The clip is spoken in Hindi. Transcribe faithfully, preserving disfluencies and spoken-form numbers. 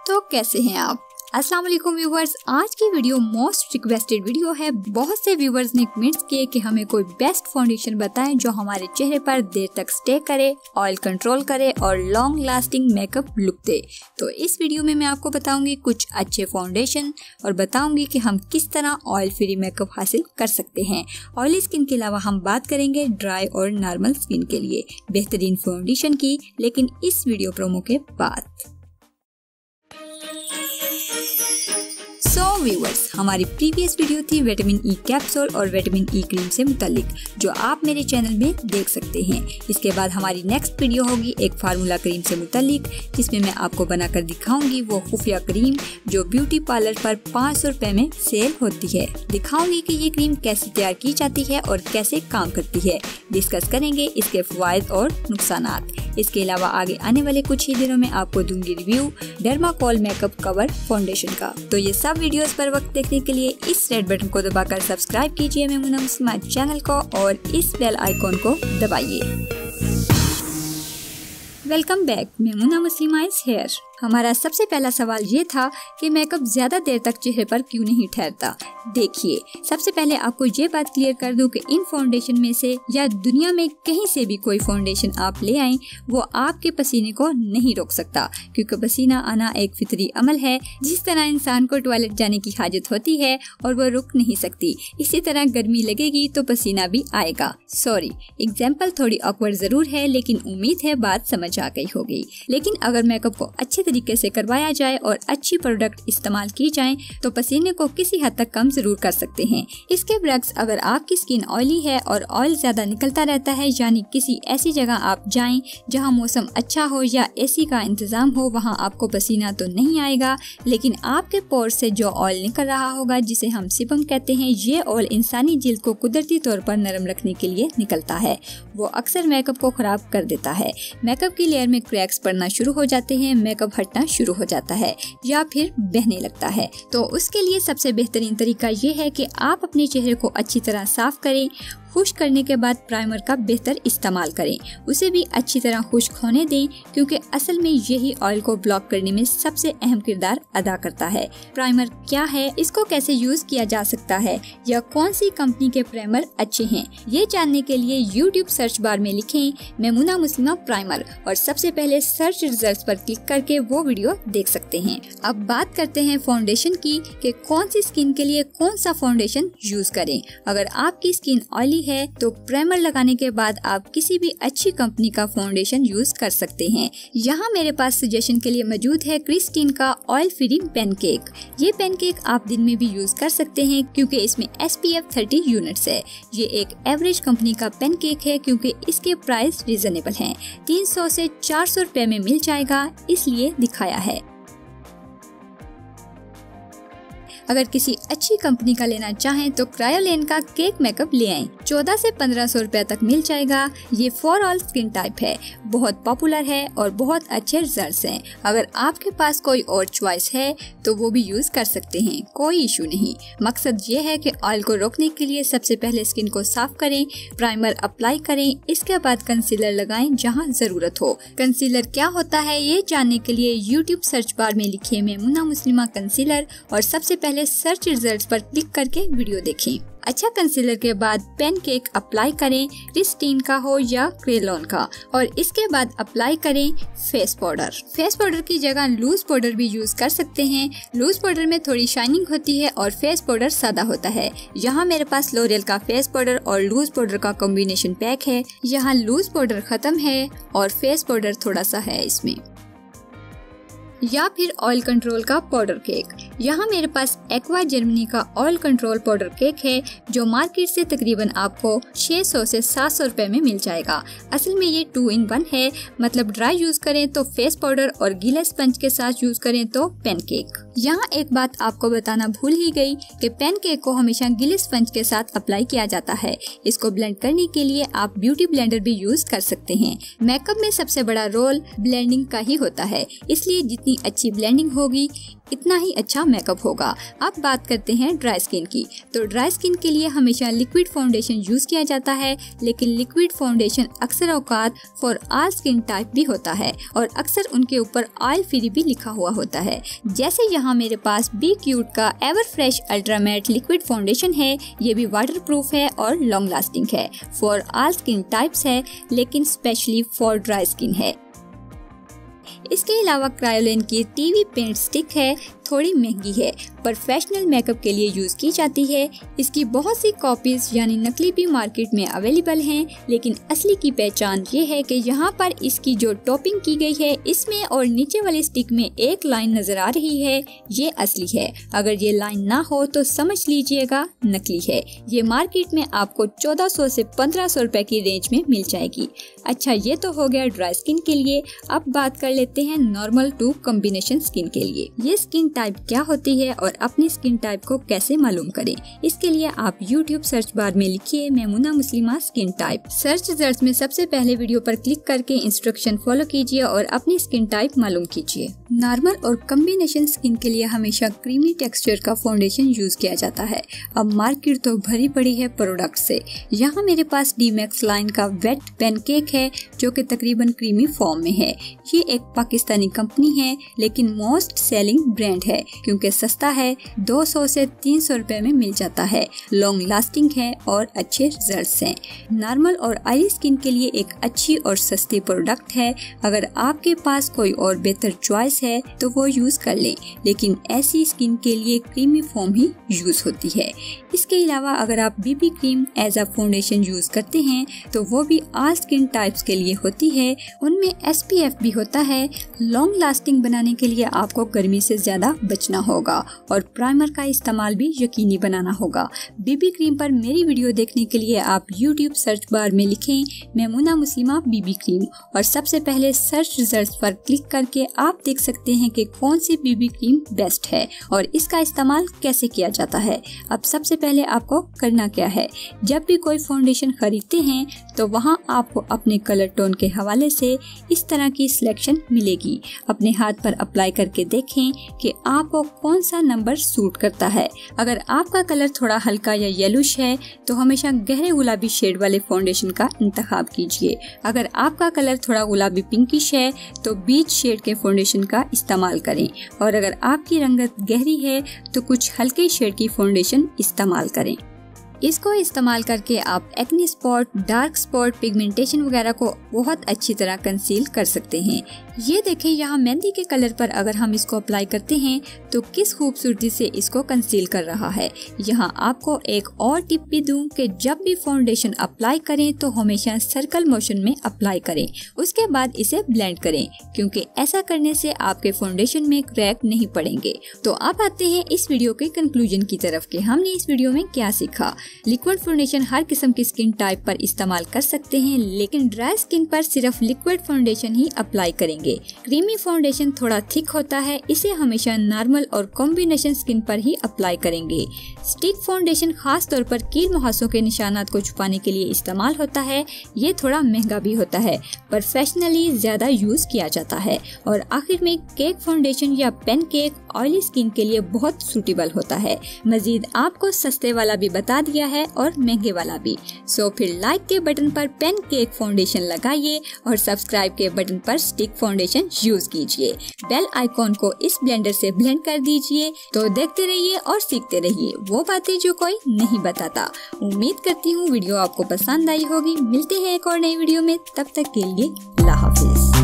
तो कैसे हैं आप? अस्सलाम वालेकुम व्यूवर्स, आज की वीडियो मोस्ट रिक्वेस्टेड वीडियो है। बहुत से व्यूवर्स ने कमेंट्स किए कि हमें कोई बेस्ट फाउंडेशन बताएं जो हमारे चेहरे पर देर तक स्टे करे, ऑयल कंट्रोल करे और लॉन्ग लास्टिंग मेकअप लुक दे। तो इस वीडियो में मैं आपको बताऊंगी कुछ अच्छे फाउंडेशन और बताऊंगी कि हम किस तरह ऑयल फ्री मेकअप हासिल कर सकते हैं। ऑयली स्किन के अलावा हम बात करेंगे ड्राई और नॉर्मल स्किन के लिए बेहतरीन फाउंडेशन की, लेकिन इस वीडियो प्रोमो के बाद। सो व्यूअर्स, हमारी प्रीवियस वीडियो थी विटामिन ई कैप्सूल और विटामिन ई क्रीम से मुतालिक, जो आप मेरे चैनल में देख सकते हैं। इसके बाद हमारी नेक्स्ट वीडियो होगी एक फार्मूला क्रीम से मुतालिक, जिसमें मैं आपको बनाकर दिखाऊंगी वो खुफिया क्रीम जो ब्यूटी पार्लर पर पाँच सौ रुपए में सेल होती है। दिखाऊंगी कि ये क्रीम कैसे तैयार की जाती है और कैसे काम करती है। डिस्कस करेंगे इसके फवायद और नुकसानात। इसके अलावा आगे आने वाले कुछ ही दिनों में आपको दूंगी review Dermacol makeup cover foundation का। तो ये सब वीडियोस पर वक्त देखने के लिए इस रेड बटन को दबाकर सब्सक्राइब कीजिए मेमुना मुस्लिमा चैनल को और इस बेल आइकॉन को दबाइए। Welcome back, Memuna Muslima is here. हमारा सबसे पहला सवाल ये था कि मेकअप ज्यादा देर तक चेहरे पर क्यों नहीं ठहरता। देखिए, सबसे पहले आपको ये बात क्लियर कर दूं कि इन फाउंडेशन में से या दुनिया में कहीं से भी कोई फाउंडेशन आप ले आएं, वो आपके पसीने को नहीं रोक सकता, क्योंकि पसीना आना एक फितरी अमल है। जिस तरह इंसान को टॉयलेट जाने की हाजत होती है और वो रुक नहीं सकती, इसी तरह गर्मी लगेगी तो पसीना भी आएगा। सॉरी, एग्जाम्पल थोड़ी ऑकवर्ड जरूर है, लेकिन उम्मीद है बात समझ आ गई होगी। लेकिन अगर मेकअप को अच्छे तरीके से करवाया जाए और अच्छी प्रोडक्ट इस्तेमाल की जाए तो पसीने को किसी हद तक कम जरूर कर सकते हैं। इसके बरक्स अगर आपकी स्किन ऑयली है और ऑयल ज्यादा निकलता रहता है, यानी किसी ऐसी जगह आप जाएं जहां मौसम अच्छा हो या एसी का इंतजाम हो, वहां आपको पसीना तो नहीं आएगा, लेकिन आपके पोर से जो ऑयल निकल रहा होगा, जिसे हम सिबम कहते हैं, ये ऑयल इंसानी जिल्द को कुदरती तौर पर नरम रखने के लिए निकलता है। वो अक्सर मेकअप को खराब कर देता है। मेकअप की लेयर में क्रैक्स पड़ना शुरू हो जाते हैं, मेकअप हटना शुरू हो जाता है या फिर बहने लगता है। तो उसके लिए सबसे बेहतरीन तरीका ये है कि आप अपने चेहरे को अच्छी तरह साफ करें। खुश्क करने के बाद प्राइमर का बेहतर इस्तेमाल करें, उसे भी अच्छी तरह खुश्क होने दें, क्योंकि असल में यही ऑयल को ब्लॉक करने में सबसे अहम किरदार अदा करता है। प्राइमर क्या है, इसको कैसे यूज किया जा सकता है या कौन सी कंपनी के प्राइमर अच्छे हैं, ये जानने के लिए यूट्यूब सर्च बार में लिखें मेमुना मुस्लिमा प्राइमर और सबसे पहले सर्च रिजल्ट्स पर क्लिक करके वो वीडियो देख सकते हैं। अब बात करते हैं फाउंडेशन की कि कौन सी स्किन के लिए कौन सा फाउंडेशन यूज करें। अगर आपकी स्किन ऑयली है तो प्राइमर लगाने के बाद आप किसी भी अच्छी कंपनी का फाउंडेशन यूज कर सकते हैं। यहाँ मेरे पास सजेशन के लिए मौजूद है क्रिस्टीन का ऑयल फ्री पैनकेक। ये पैनकेक आप दिन में भी यूज कर सकते हैं, क्योंकि इसमें S P F thirty units है। ये एक एवरेज कंपनी का पैनकेक है, क्योंकि इसके प्राइस रिजनेबल हैं। तीन सौ से चार सौ रुपए में मिल जाएगा, इसलिए दिखाया है। अगर किसी अच्छी कंपनी का लेना चाहें तो क्रायोलेन का केक मेकअप ले आएं। चौदह से पंद्रह सौ रुपए तक मिल जाएगा। ये फॉर ऑल स्किन टाइप है, बहुत पॉपुलर है और बहुत अच्छे रिजल्ट्स हैं। अगर आपके पास कोई और चॉइस है तो वो भी यूज कर सकते हैं, कोई इशू नहीं। मकसद ये है कि ऑयल को रोकने के लिए सबसे पहले स्किन को साफ करें, प्राइमर अप्लाई करें, इसके बाद कंसीलर लगाएं जहाँ जरूरत हो। कंसीलर क्या होता है ये जानने के लिए यूट्यूब सर्च बार में लिखिए मेमुना मुस्लिमा कंसीलर और सबसे पहले सर्च रिजल्ट्स पर क्लिक करके वीडियो देखें। अच्छा कंसीलर के बाद पैनकेक अप्लाई करें, क्रिस्टीन का हो या क्रेलोन का, और इसके बाद अप्लाई करें फेस पाउडर। फेस पाउडर की जगह लूज पाउडर भी यूज कर सकते हैं। लूज पाउडर में थोड़ी शाइनिंग होती है और फेस पाउडर सादा होता है। यहाँ मेरे पास लोरियल का फेस पाउडर और लूज पाउडर का कॉम्बिनेशन पैक है। यहाँ लूज पाउडर खत्म है और फेस पाउडर थोड़ा सा है इसमें। या फिर ऑयल कंट्रोल का पाउडर केक। यहाँ मेरे पास एक्वा जर्मनी का ऑयल कंट्रोल पाउडर केक है, जो मार्केट से तकरीबन आपको छह सौ से सात सौ रुपए में मिल जाएगा। असल में ये टू इन वन है, मतलब ड्राई यूज करें तो फेस पाउडर और गीला स्पंज के साथ यूज करें तो पैनकेक। यहाँ एक बात आपको बताना भूल ही गई कि पैनकेक को हमेशा गीले स्पंज के साथ अप्लाई किया जाता है। इसको ब्लेंड करने के लिए आप ब्यूटी ब्लेंडर भी यूज कर सकते हैं। मेकअप में सबसे बड़ा रोल ब्लेंडिंग का ही होता है, इसलिए जितनी अच्छी ब्लेंडिंग होगी इतना ही अच्छा मेकअप होगा। अब बात करते हैं ड्राई स्किन की। तो ड्राई स्किन के लिए हमेशा लिक्विड फाउंडेशन यूज किया जाता है, लेकिन लिक्विड फाउंडेशन अक्सर औकात फॉर ऑल स्किन टाइप भी होता है और अक्सर उनके ऊपर ऑयल फ्री भी लिखा हुआ होता है। जैसे यहाँ मेरे पास बी क्यूट का ever fresh ultra matte liquid foundation है। ये भी वाटर प्रूफ है और लॉन्ग लास्टिंग है, फॉर ऑल स्किन टाइप्स है, लेकिन स्पेशली फॉर ड्राई स्किन है। इसके अलावा क्रायोलिन की टीवी पेंट स्टिक है, थोड़ी महंगी है, प्रोफेशनल मेकअप के लिए यूज की जाती है। इसकी बहुत सी कॉपीज यानी नकली भी मार्केट में अवेलेबल हैं, लेकिन असली की पहचान ये है कि यहाँ पर इसकी जो टॉपिंग की गई है, इसमें और नीचे वाली स्टिक में एक लाइन नजर आ रही है, ये असली है। अगर ये लाइन ना हो तो समझ लीजिएगा नकली है। ये मार्केट में आपको चौदह सौ से पंद्रह सौ रुपए की रेंज में मिल जाएगी। अच्छा, ये तो हो गया ड्राई स्किन के लिए। अब बात कर लेते हैं नॉर्मल टू कॉम्बिनेशन स्किन के लिए। ये स्किन टाइप क्या होती है और अपनी स्किन टाइप को कैसे मालूम करें, इसके लिए आप यूट्यूब सर्च बार में लिखिए Memuna Muslima skin type. Search result में सबसे पहले वीडियो पर क्लिक करके इंस्ट्रक्शन फॉलो कीजिए और अपनी स्किन टाइप मालूम कीजिए। नॉर्मल और कॉम्बिनेशन स्किन के लिए हमेशा क्रीमी टेक्सचर का फाउंडेशन यूज किया जाता है। अब मार्केट तो भरी पड़ी है प्रोडक्ट से। यहाँ मेरे पास डी मैक्स लाइन का वेट पैनकेक है, जो कि तकरीबन क्रीमी फॉर्म में है। ये एक पाकिस्तानी कंपनी है, लेकिन मोस्ट सेलिंग ब्रांड है क्योंकि सस्ता है, दो सौ से तीन सौ रुपए में मिल जाता है, लॉन्ग लास्टिंग है और अच्छे रिजल्ट्स हैं। नॉर्मल और ऑयली स्किन के लिए एक अच्छी और सस्ती प्रोडक्ट है। अगर आपके पास कोई और बेहतर चॉइस है तो वो यूज कर लें, लेकिन ऐसी स्किन के लिए क्रीमी फॉर्म ही यूज होती है। इसके अलावा अगर आप BB cream as a foundation use करते हैं तो वो भी ऑल स्किन टाइप्स के लिए होती है। उनमें एस पी एफ भी होता है। लॉन्ग लास्टिंग बनाने के लिए आपको गर्मी से ज्यादा बचना होगा और प्राइमर का इस्तेमाल भी यकीनी बनाना होगा। बीबी क्रीम पर मेरी वीडियो देखने के लिए आप यूट्यूब सर्च बार में लिखें मेमुना मुस्लिमा बीबी क्रीम और सबसे पहले सर्च रिजल्ट्स पर क्लिक करके आप देख सकते हैं कि कौन सी बीबी क्रीम बेस्ट है और इसका इस्तेमाल कैसे किया जाता है। अब सबसे पहले आपको करना क्या है, जब भी कोई फाउंडेशन खरीदते हैं तो वहां आपको अपने कलर टोन के हवाले से इस तरह की सिलेक्शन मिलेगी। अपने हाथ पर अप्लाई करके देखें कि आपको कौन सा नंबर सूट करता है। अगर आपका कलर थोड़ा हल्का या येलोश है तो हमेशा गहरे गुलाबी शेड वाले फाउंडेशन का इंतखाब कीजिए। अगर आपका कलर थोड़ा गुलाबी पिंकिश है तो बीच शेड के फाउंडेशन का इस्तेमाल करें और अगर आपकी रंगत गहरी है तो कुछ हल्के शेड की फाउंडेशन इस्तेमाल करें। इसको इस्तेमाल करके आप acne spot, dark spot, pigmentation वगैरह को बहुत अच्छी तरह कंसील कर सकते हैं। ये देखें, यहाँ मेहंदी के कलर पर अगर हम इसको अप्लाई करते हैं तो किस खूबसूरती से इसको कंसील कर रहा है। यहाँ आपको एक और टिप भी दूं कि जब भी फाउंडेशन अप्लाई करें तो हमेशा सर्कल मोशन में अप्लाई करें, उसके बाद इसे ब्लेंड करें, क्योंकि ऐसा करने से आपके फाउंडेशन में क्रैक नहीं पड़ेंगे। तो अब आते हैं इस वीडियो के कंक्लूजन की तरफ कि हमने इस वीडियो में क्या सीखा। लिक्विड फाउंडेशन हर किस्म की स्किन टाइप पर इस्तेमाल कर सकते हैं, लेकिन ड्राई स्किन पर सिर्फ लिक्विड फाउंडेशन ही अप्लाई करेंगे। क्रीमी फाउंडेशन थोड़ा थिक होता है, इसे हमेशा नॉर्मल और कॉम्बिनेशन स्किन पर ही अप्लाई करेंगे। स्टिक फाउंडेशन खास तौर पर कील मुहासों के निशानात को छुपाने के लिए इस्तेमाल होता है। ये थोड़ा महंगा भी होता है, प्रोफेशनली ज्यादा यूज किया जाता है। और आखिर में केक फाउंडेशन या पेन केक ऑयली स्किन के लिए बहुत सूटेबल होता है। मजीद आपको सस्ते वाला भी बता दिया है और महंगे वाला भी। सो फिर लाइक के बटन पर पेन केक फाउंडेशन लगाइए और सब्सक्राइब के बटन पर स्टिक फाउंडेशन यूज कीजिए। बेल आइकॉन को इस ब्लेंडर से ब्लेंड कर दीजिए। तो देखते रहिए और सीखते रहिए वो बातें जो कोई नहीं बताता। उम्मीद करती हूँ वीडियो आपको पसंद आई होगी। मिलते हैं एक और नई वीडियो में, तब तक के लिए अल्लाह हाफिज।